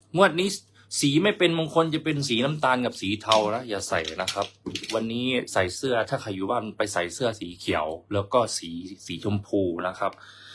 งวดนี้สีไม่เป็นมงคลจะเป็นสีน้ำตาลกับสีเทานะอย่าใส่นะครับวันนี้ใส่เสื้อถ้าใครอยู่บ้านไปใส่เสื้อสีเขียวแล้วก็สีชมพูนะครับ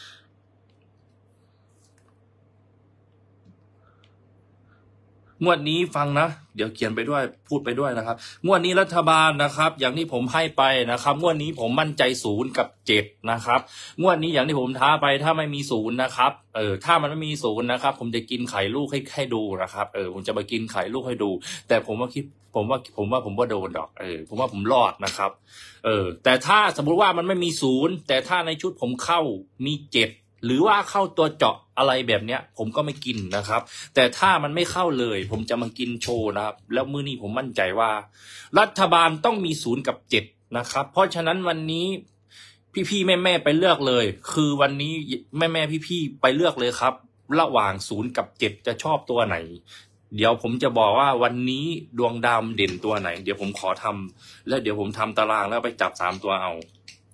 งวดนี้ฟังนะเดี๋ยวเขียนไปด้วยพูดไปด้วยนะครับงวดนี้รัฐบาลนะครับอย่างที่ผมให้ไปนะครับงวดนี้ผมมั่นใจ0 กับ 7นะครับงวดนี้อย่างที่ผมท้าไปถ้าไม่มี0นะครับถ้ามันไม่มี0นะครับผมจะกินไข่ลูกให้ดูนะครับผมจะมากินไข่ลูกให้ดูแต่ผมว่าโดนดอกผมว่าผมรอดนะครับแต่ถ้าสมมุติว่ามันไม่มี0แต่ถ้าในชุดผมเข้ามี7หรือว่าเข้าตัวเจาะอะไรแบบเนี้ยผมก็ไม่กินนะครับแต่ถ้ามันไม่เข้าเลยผมจะมากินโชว์นะครับแล้วมื้อนี้ผมมั่นใจว่ารัฐบาลต้องมี0 กับ 7นะครับเพราะฉะนั้นวันนี้พี่แม่ไปเลือกเลยคือวันนี้แม่พี่ไปเลือกเลยครับระหว่าง0 กับ 7จะชอบตัวไหนเดี๋ยวผมจะบอกว่าวันนี้ดวงดาวเด่นตัวไหนเดี๋ยวผมขอทำแล้วเดี๋ยวผมทำตารางแล้วไปจับ3 ตัวเอา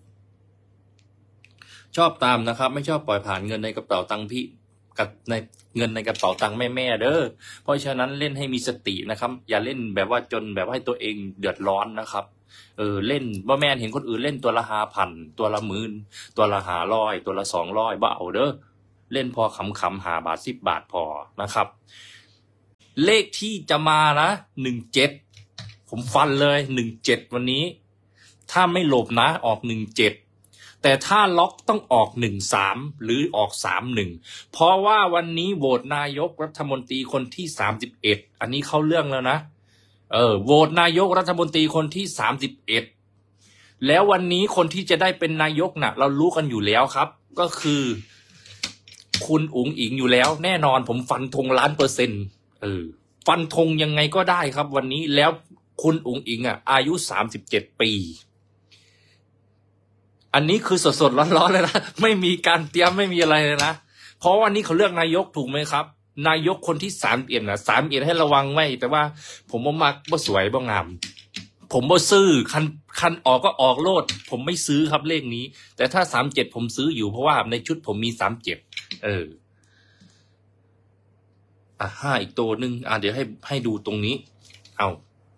ชอบตามนะครับไม่ชอบปล่อยผ่านเงินในกระเป๋าตังค์พี่กับในเงินในกระเป๋าตังค์แม่เด้อเพราะฉะนั้นเล่นให้มีสตินะครับอย่าเล่นแบบว่าจนแบบให้ตัวเองเดือดร้อนนะครับเล่นบ่แม่นเห็นคนอื่นเล่นตัวละ5,000ตัวละ10,000ตัวละ500ตัวละ200บ่เอาเด้อเล่นพอขำๆ5 บาท10 บาทพอนะครับเลขที่จะมานะ17ผมฟันเลย17วันนี้ถ้าไม่หลบนะออก17แต่ถ้าล็อกต้องออก13หรือออก31เพราะว่าวันนี้โหวตนายกรัฐมนตรีคนที่31อันนี้เข้าเรื่องแล้วนะโหวตนายกรัฐมนตรีคนที่31แล้ววันนี้คนที่จะได้เป็นนายกน่ะเรารู้กันอยู่แล้วครับก็คือคุณอุ๋งอิงอยู่แล้วแน่นอนผมฟันธง1,000,000%ฟันธงยังไงก็ได้ครับวันนี้แล้วคุณอุ๋งอิงอายุ37 ปีอันนี้คือสดๆร้อนๆเลยนะไม่มีการเตรียมไม่มีอะไรเลยนะเพราะวันนี้เขาเลือกนายกถูกไหมครับนายกคนที่31นะ31ให้ระวังไว้แต่ว่าผมบ่มักบ่สวยบ่งามผมบ่ซื้อคันออกก็ออกโลดผมไม่ซื้อครับเลขนี้แต่ถ้า37ผมซื้ออยู่เพราะว่าในชุดผมมี375อีกตัวนึงเดี๋ยวให้ดูตรงนี้เอา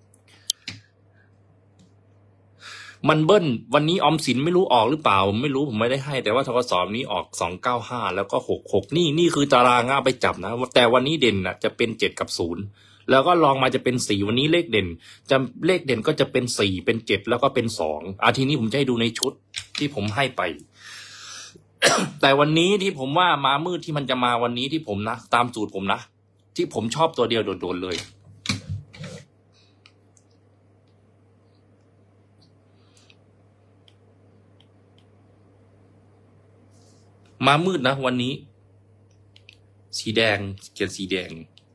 มันเบิ้ลวันนี้ออมสินไม่รู้ออกหรือเปล่าไม่รู้ผมไม่ได้ให้แต่ว่าธกสนี้ออก295แล้วก็66นี่คือตารางไปจับนะแต่วันนี้เด่นจะเป็น7กับ0แล้วก็ลองมาจะเป็น4วันนี้เลขเด่นก็จะเป็น4เป็น7แล้วก็เป็น2ทีนี้ผมจะให้ดูในชุดที่ผมให้ไป แต่วันนี้ที่ผมว่ามามืดที่มันจะมาวันนี้ที่ผมนะตามสูตรผมนะที่ผมชอบตัวเดียวโดดๆเลยมามืดนะวันนี้สีแดงเขียนสีแดง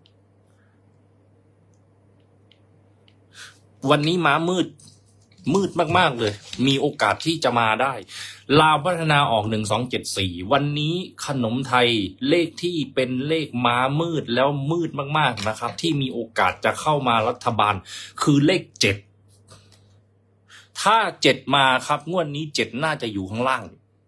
วันนี้ม้ามืดมากๆเลยมีโอกาสที่จะมาได้ลาวพัฒนาออก1274วันนี้ขนมไทยเลขที่เป็นเลขม้ามืดแล้วมืดมากๆนะครับที่มีโอกาสจะเข้ามารัฐบาลคือเลข7ถ้า7มาครับงวดนี้7น่าจะอยู่ข้างล่าง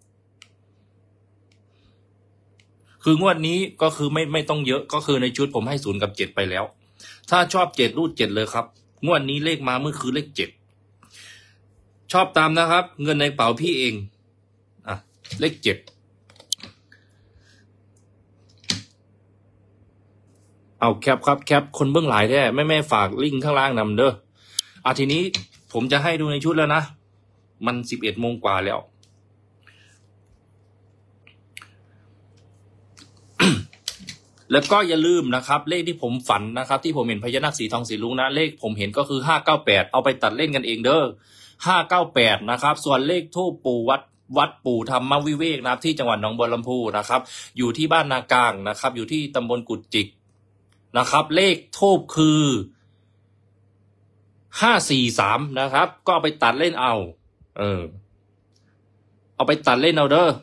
คืองวดนี้ก็คือไม่ต้องเยอะก็คือในชุดผมให้0 กับ 7ไปแล้วถ้าชอบ7รูด7เลยครับงวดนี้เลขมาเมื่อคือเลข7ชอบตามนะครับเงินในกระเป๋าพี่เองเลข7เอาแคปครับแคปคนเบื้องหลายแท้แม่ฝากลิงก์ข้างล่างนำเด้อทีนี้ผมจะให้ดูในชุดแล้วนะมัน11 โมงกว่าแล้วแล้วก็อย่าลืมนะครับเลขที่ผมฝันนะครับที่ผมเห็นพญานาคสีทองสีลุงนะเลขผมเห็นก็คือ598เอาไปตัดเล่นกันเองเด้อ598นะครับส่วนเลขทูปปู่วัดปู่ธรรมวิเวกนะครับที่จังหวัดหนองบัวลำพูนะครับอยู่ที่บ้านนากลางนะครับอยู่ที่ตำบลกุดจิกนะครับเลขทูปคือ543นะครับก็เอาไปตัดเล่นเอาเอาไปตัดเล่นเอาเด้อ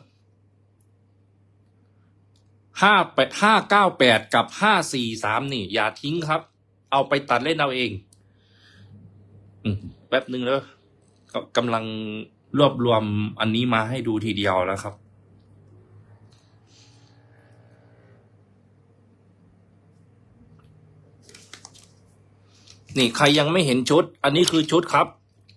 598กับ543นี่อย่าทิ้งครับเอาไปตัดเล่นเอาเองแป๊บนึงแล้วกำลังรวบรวมอันนี้มาให้ดูทีเดียวนะครับนี่ใครยังไม่เห็นชุด อันนี้คือชุดครับ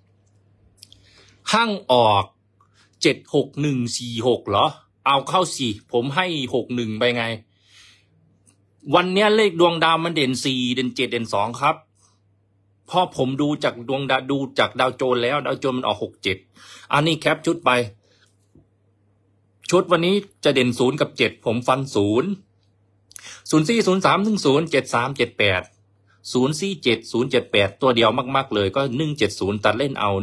ห้างออก76146เหรอ เอาเข้าสิผมให้61ไปไง วันเนี้ยเลขดวงดาวมันเด่น4เด่น7เด่น2ครับพอผมดูจากดวงดาวดูจากดาวโจนส์แล้วดาวโจนส์มันออก67อันนี้แคปชุดไป ชุดวันนี้จะเด่น0กับ7ผมฟัน0 04 03 10 73 78 047 078ตัวเดียวมากๆเลยก็170ตัดเล่นเอา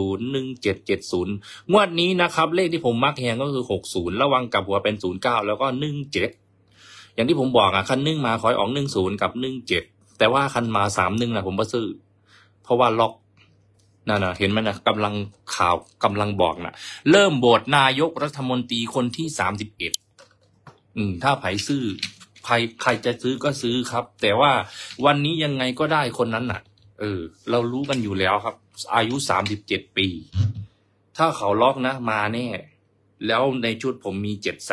101770งวดนี้นะครับเลขที่ผมมักแฮงก็คือ60ระวังกลับหัวเป็น09แล้วก็17อย่างที่ผมบอกคัน1มาคอยออก10กับ17แต่ว่าคันมา31นะผมบ่ซื้อเพราะว่าล็อกนั่นน่ะเห็นไหมนะกำลังข่าวกำลังบอกนะเริ่มโหวตนายกรัฐมนตรีคนที่31ถ้าไผซื้อใครจะซื้อก็ซื้อครับแต่ว่าวันนี้ยังไงก็ได้คนนั้นน่ะเรารู้กันอยู่แล้วครับอายุ37ปีถ้าเขาล็อกนะมาแน่แล้วในชุดผมมี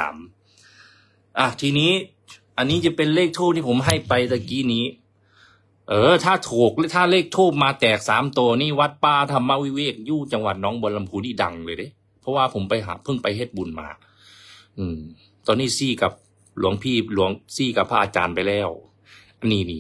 73ทีนี้อันนี้จะเป็นเลขทูปที่ผมให้ไปตะกี้นี้ถ้าถูกถ้าเลขทูปมาแตก3ตัวนี่วัดป่าธรรมวิเวกอยู่จังหวัดหนองบัวลำพูนี่ดังเลยเด้เพราะว่าผมไปเพิ่งไปเฮ็ดบุญมาตอนนี้ซี่กับหลวงซี่กับพระอาจารย์ไปแล้วอันนี้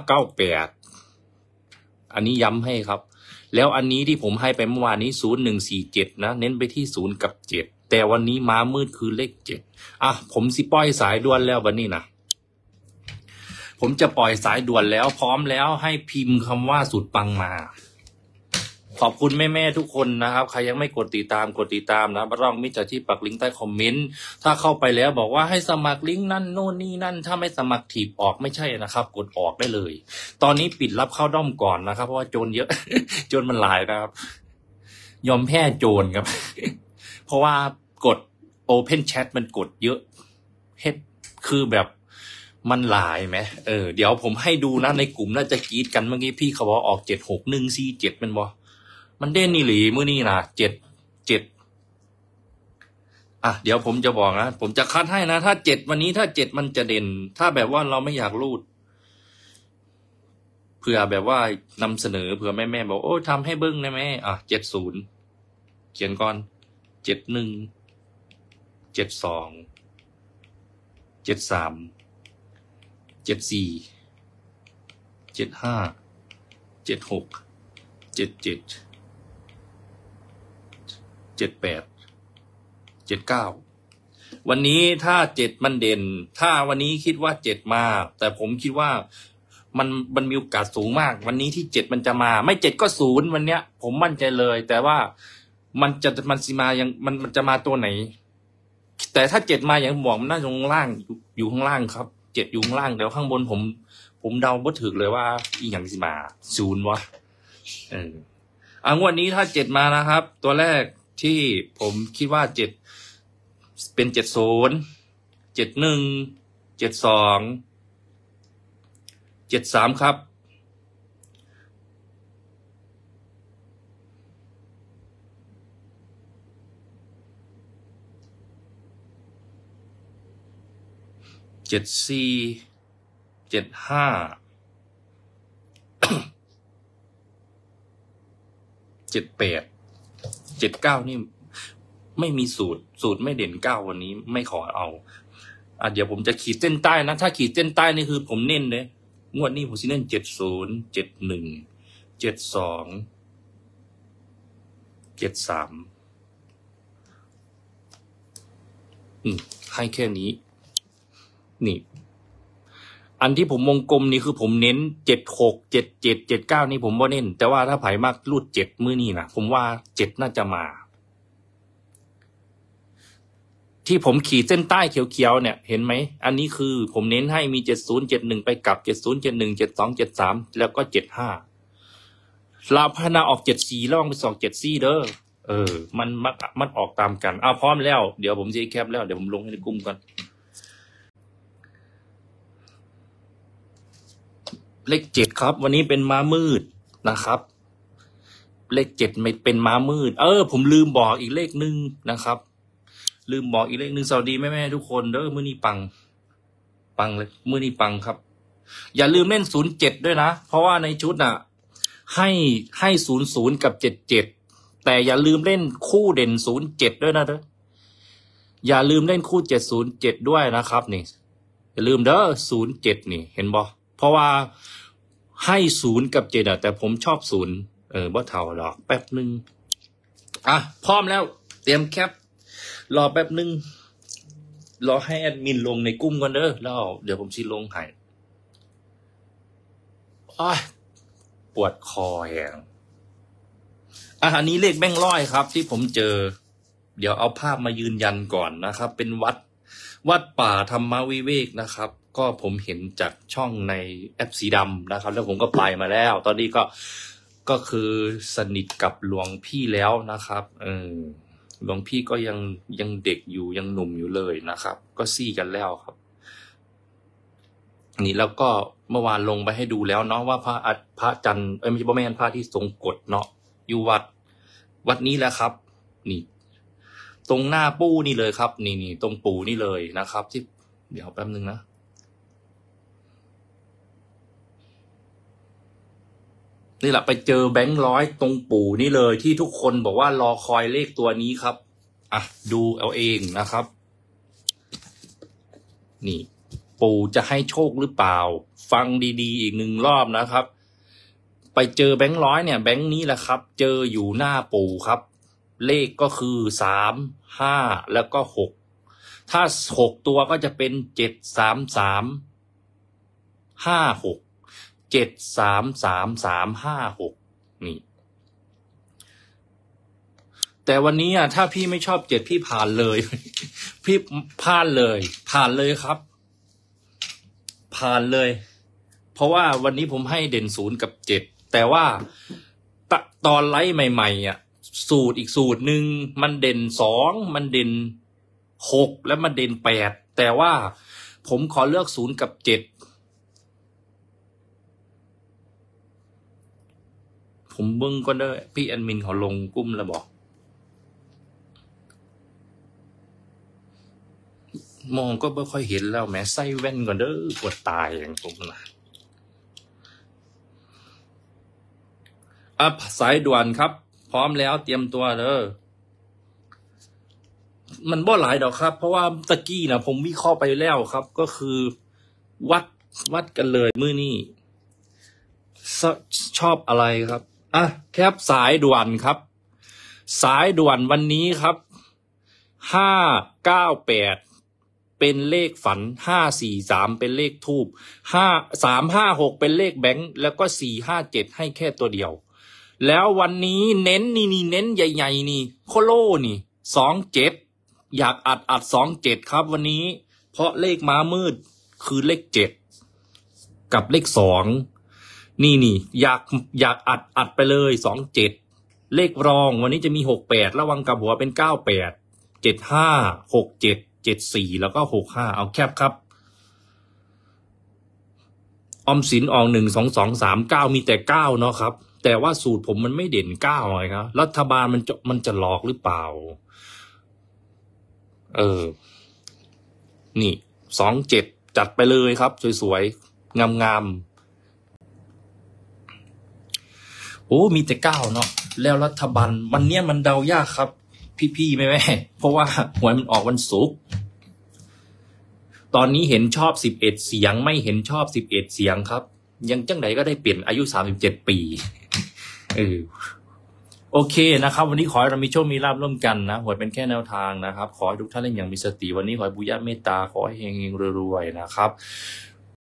598อันนี้ย้ำให้ครับแล้วอันนี้ที่ผมให้ไปเมื่อวานนี้0147นะเน้นไปที่0กับ7แต่วันนี้ม้ามืดคือเลข7ผมสิปล่อยสายด่วนแล้ววันนี้นะผมจะปล่อยสายด่วนแล้วพร้อมแล้วให้พิมพ์คำว่าสุดปังมาขอบคุณแม่ๆทุกคนนะครับใครยังไม่กดติดตามนะร่องมิจฉาชีพปักลิงก์ใต้คอมเมนต์ถ้าเข้าไปแล้วบอกว่าให้สมัครลิงก์นั่นโน่นนี่นั่นถ้าไม่สมัครถีบออกไม่ใช่นะครับกดออกได้เลยตอนนี้ปิดรับเข้าด้อมก่อนนะครับเพราะว่าโจรเยอะ โจรมันหลายนะครับยอมแพ้โจรครับ เพราะว่ากด Open Chat มันกดเยอะคือแบบมันหลายไหมเดี๋ยวผมให้ดูนะในกลุ่มน่าจะกรีดกันเมื่อกี้พี่เขาบอกออก76147มันเด่นนี่หรือมื้อนี้นะ7เดี๋ยวผมจะบอกนะผมจะคัดให้นะถ้า7วันนี้ถ้า7มันจะเด่นถ้าแบบว่าเราไม่อยากรูดเผื่อแบบว่านำเสนอเผื่อแม่บอกโอ้ทำให้เบิ้งได้ไหม70เขียนก่อน71 72 73 74 75 76 77 78 79วันนี้ถ้า7มันเด่นถ้าวันนี้คิดว่า7มาแต่ผมคิดว่ามันมีโอกาสสูงมากวันนี้ที่7มันจะมาไม่7ก็0วันเนี้ยผมมั่นใจเลยแต่ว่ามันสิมายังมันจะมาตัวไหนแต่ถ้า7มาอย่างบอกมันน่าจะข้างล่างอยู่ข้างล่างครับ7อยู่ข้างล่างแต่ข้างบนผมเดาบ่ถูกเลยว่าอีหยังสิมา0วะงวดนี้ถ้า7มานะครับตัวแรกที่ผมคิดว่า7เป็น70 71 72 73ครับ74 75 78 79นี่ไม่มีสูตรไม่เด่น9วันนี้ไม่ขอเอาเดี๋ยวผมจะขีดเส้นใต้นะถ้าขีดเส้นใต้นี่คือผมเน้นเลยงวดนี้ผมสิเน้น70 71 72 73ให้แค่นี้นี่อันที่ผมวงกลมนี่คือผมเน้น76 77 79นี่ผมว่าเน้นแต่ว่าถ้าไผมากรูด7มื้อนี้นะผมว่า7น่าจะมาที่ผมขีดเส้นใต้เขียวๆเนี่ยเห็นไหมอันนี้คือผมเน้นให้มี70 71ไปกลับ70 71 72 73แล้วก็75ลาวพัฒนาออก74แล้วลองไป274เด้อมันออกตามกันพร้อมแล้วเดี๋ยวผมจะแคปแล้วเดี๋ยวผมลงให้ในกลุ่มก่อนเลข7ครับวันนี้เป็นม้ามืดนะครับเลข7ไม่เป็นม้ามืดผมลืมบอกอีกเลขนึงนะครับลืมบอกอีกเลขนึงสวัสดีแม่ๆทุกคนเด้อมื้อนี้ปังเลยมื้อนี้ปังครับอย่าลืมเล่น07ด้วยนะเพราะว่าในชุดน่ะให้00กับ77แต่อย่าลืมเล่นคู่เด่น07ด้วยนะเด้ออย่าลืมเล่นคู่707ด้วยนะครับนี่อย่าลืมเด้อ07นี่เห็นบ่เพราะว่าให้0กับ7แต่ผมชอบ0บ่เท่าดอกแป๊บนึงพร้อมแล้วเตรียมแคปรอแป๊บนึงรอให้แอดมินลงในกลุ่มก่อนเด้อแล้วเดี๋ยวผมสิลงให้ปวดคอแหงอันนี้เลขแบงค์ร้อยครับที่ผมเจอเดี๋ยวเอาภาพมายืนยันก่อนนะครับเป็นวัดป่าธรรมวิเวกนะครับก็ผมเห็นจากช่องในแอปสีดำนะครับแล้วผมก็ไปมาแล้วตอนนี้ก็คือสนิทกับหลวงพี่แล้วนะครับหลวงพี่ก็ยังเด็กอยู่ยังหนุ่มอยู่เลยนะครับก็ซี่กันแล้วครับนี่แล้วก็เมื่อวานลงไปให้ดูแล้วเนาะว่าพระจันทร์ไม่ใช่พระแม่นพระที่ทรงกฎเนาะอยู่วัดนี้แหละครับนี่ตรงหน้าปู่นี่เลยครับนี่ตรงปู่นี่เลยนะครับที่เดี๋ยวแป๊บนึงนะนี่แหละไปเจอแบงค์ร้อยตรงปู่นี่เลยที่ทุกคนบอกว่ารอคอยเลขตัวนี้ครับดูเอาเองนะครับนี่ปู่จะให้โชคหรือเปล่าฟังดีๆอีกหนึ่งรอบนะครับไปเจอแบงค์ร้อยเนี่ยแบงค์นี้แหละครับเจออยู่หน้าปู่ครับเลขก็คือ3 5แล้วก็6ถ้า6ตัวก็จะเป็น7 3 3 5 6 7 3 3 3 5 6นี่แต่วันนี้ถ้าพี่ไม่ชอบ7พี่ผ่านเลย พี่ผ่านเลยครับผ่านเลยเพราะว่าวันนี้ผมให้เด่น0กับ7แต่ว่าตอนไลฟ์ใหม่ๆสูตรอีกสูตรหนึ่งมันเด่น2มันเด่น6แล้วมันเด่น8แต่ว่าผมขอเลือก0กับ7ผมเบิ่งก็ได้พี่แอดมินเขาลงกลุ่มแล้วบอกมองก็ไม่ค่อยเห็นแล้วแม้ใส่แว่นก่อนเด้อปวดตายอย่างผมนะสายด่วนครับพร้อมแล้วเตรียมตัวเด้อมันบ่หลายดอกครับเพราะว่าตะกี้นะผมวิเคราะห์ไปแล้วครับก็คือวัดกันเลยมื้อนี้ชอบอะไรครับแคปสายด่วนครับสายด่วนวันนี้ครับ598เป็นเลขฝัน543เป็นเลขทูบ356เป็นเลขแบงค์แล้วก็457ให้แค่ตัวเดียวแล้ววันนี้เน้นนี่เน้นใหญ่ๆนี่โคโลนี่27อยากอัด27ครับวันนี้เพราะเลขม้ามืดคือเลข7กับเลข2นี่อยากอัดไปเลย27เลขรองวันนี้จะมี68ระวังกับหัวเป็น98 75 67 74แล้วก็65เอาแคปครับออมสินออก1 2 2 3 9มีแต่9เนาะครับแต่ว่าสูตรผมมันไม่เด่น9เลยครับรัฐบาลมันจะหลอกหรือเปล่านี่27จัดไปเลยครับสวยๆงามๆโอ้มีแต่9เนาะแล้วรัฐบาลวันเนี้ยมันเดายากครับพี่ๆแม่เพราะว่าหวยมันออกวันศุกร์ตอนนี้เห็นชอบ11เสียงไม่เห็นชอบ11เสียงครับยังจังไหนก็ได้เปลี่ยนอายุ37ปีโอเคนะครับวันนี้ขอให้เรามีโชคมีลาภร่วมกันนะหวยเป็นแค่แนวทางนะครับขอให้ทุกท่านเล่นอย่างมีสติวันนี้ขอให้บุญญาเมตตาขอให้เฮงๆรวยๆนะครับ